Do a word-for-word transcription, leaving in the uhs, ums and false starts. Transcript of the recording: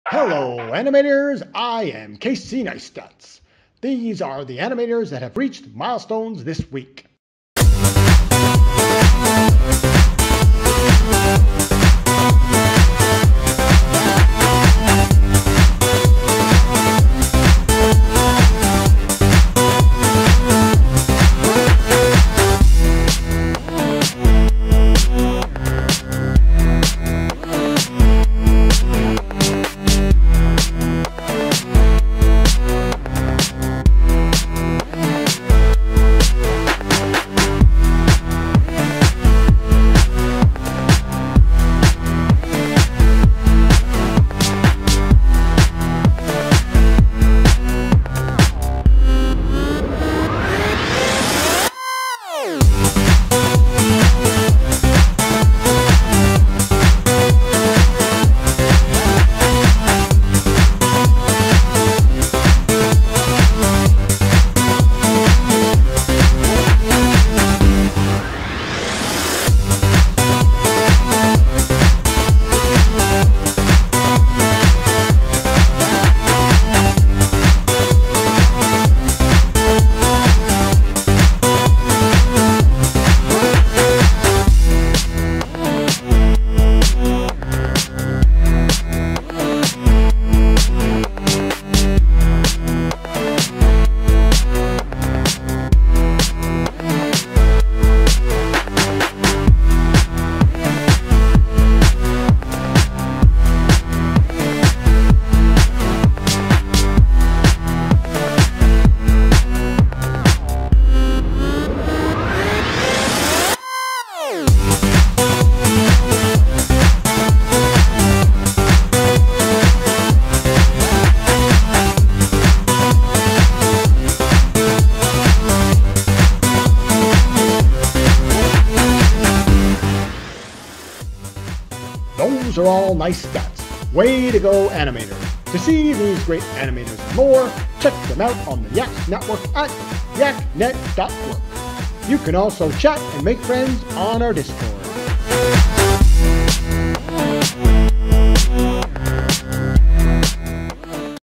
Hello, animators! I am Casey Neistats. These are the animators that have reached milestones this week. Those are all nice stats. Way to go, animators. To see these great animators and more, check them out on the Yak Network at yak net dot work. You can also chat and make friends on our Discord.